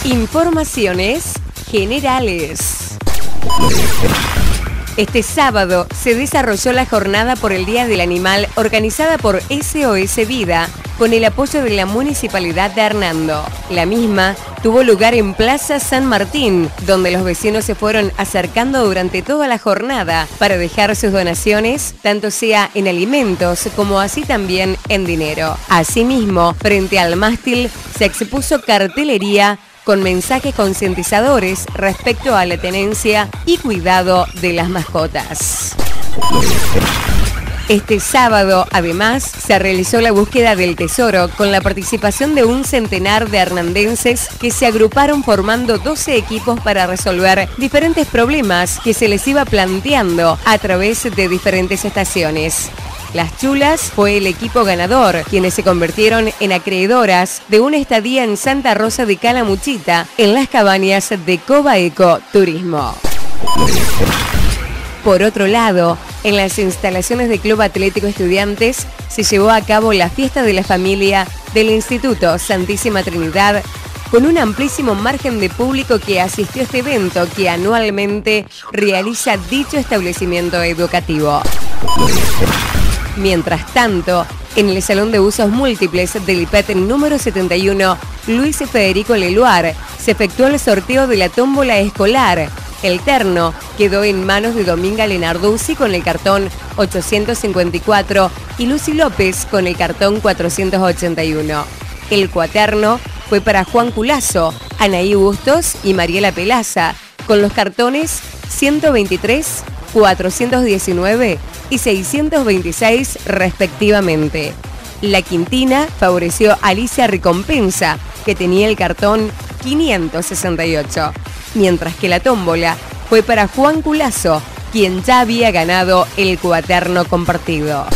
Informaciones generales. Este sábado se desarrolló la Jornada por el Día del Animal organizada por SOS Vida con el apoyo de la Municipalidad de Hernando. La misma tuvo lugar en Plaza San Martín, donde los vecinos se fueron acercando durante toda la jornada para dejar sus donaciones, tanto sea en alimentos como así también en dinero. Asimismo, frente al mástil se expuso cartelería con mensajes concientizadores respecto a la tenencia y cuidado de las mascotas. Este sábado, además, se realizó la búsqueda del tesoro con la participación de un centenar de hernandenses que se agruparon formando 12 equipos para resolver diferentes problemas que se les iba planteando a través de diferentes estaciones. Las Chulas fue el equipo ganador, quienes se convirtieron en acreedoras de una estadía en Santa Rosa de Calamuchita, en las cabañas de Cobaeco Turismo. Por otro lado, en las instalaciones del Club Atlético Estudiantes se llevó a cabo la fiesta de la familia del Instituto Santísima Trinidad, con un amplísimo margen de público que asistió a este evento que anualmente realiza dicho establecimiento educativo. Mientras tanto, en el Salón de Usos Múltiples del IPET número 71, Luis Federico Leluar, se efectuó el sorteo de la tómbola escolar. El terno quedó en manos de Dominga Lenarduzzi con el cartón 854 y Lucy López con el cartón 481. El cuaterno fue para Juan Culazo, Anaí Bustos y Mariela Pelaza, con los cartones 123, 419 y 626 respectivamente. La quintina favoreció a Alicia Recompensa, que tenía el cartón 568, mientras que la tómbola fue para Juan Culazo, quien ya había ganado el cuaterno compartido.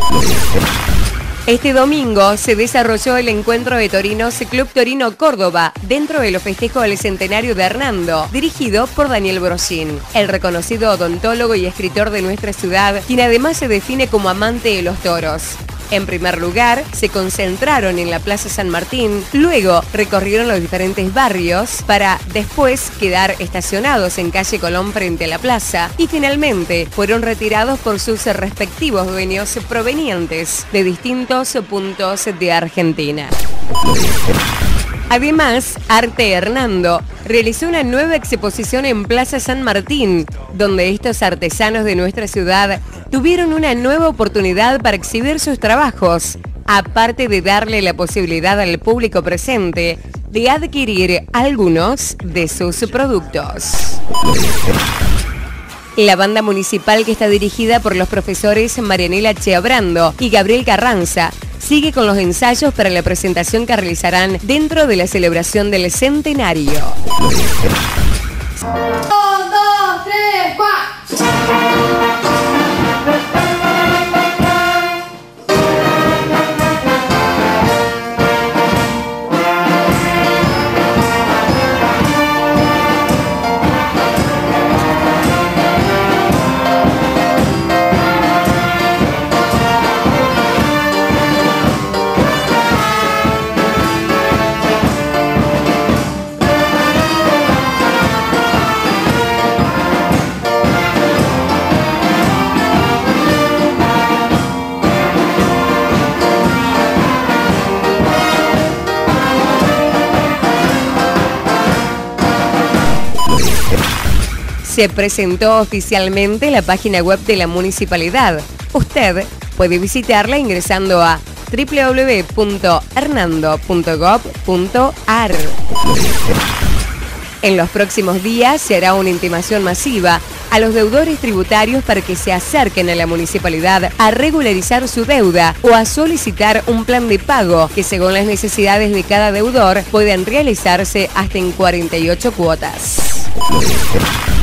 Este domingo se desarrolló el encuentro de torinos Club Torino Córdoba dentro de los festejos del centenario de Hernando, dirigido por Daniel Brosín, el reconocido odontólogo y escritor de nuestra ciudad, quien además se define como amante de los toros. En primer lugar, se concentraron en la Plaza San Martín, luego recorrieron los diferentes barrios para después quedar estacionados en calle Colón frente a la plaza y finalmente fueron retirados por sus respectivos dueños provenientes de distintos puntos de Argentina. Además, Arte Hernando realizó una nueva exposición en Plaza San Martín, donde estos artesanos de nuestra ciudad tuvieron una nueva oportunidad para exhibir sus trabajos, aparte de darle la posibilidad al público presente de adquirir algunos de sus productos. La banda municipal, que está dirigida por los profesores Marianela Cheabrando y Gabriel Carranza, sigue con los ensayos para la presentación que realizarán dentro de la celebración del centenario. 1, 2, 3, 4. Se presentó oficialmente la página web de la municipalidad. Usted puede visitarla ingresando a www.hernando.gov.ar. En los próximos días se hará una intimación masiva a los deudores tributarios para que se acerquen a la municipalidad a regularizar su deuda o a solicitar un plan de pago que, según las necesidades de cada deudor, pueden realizarse hasta en 48 cuotas.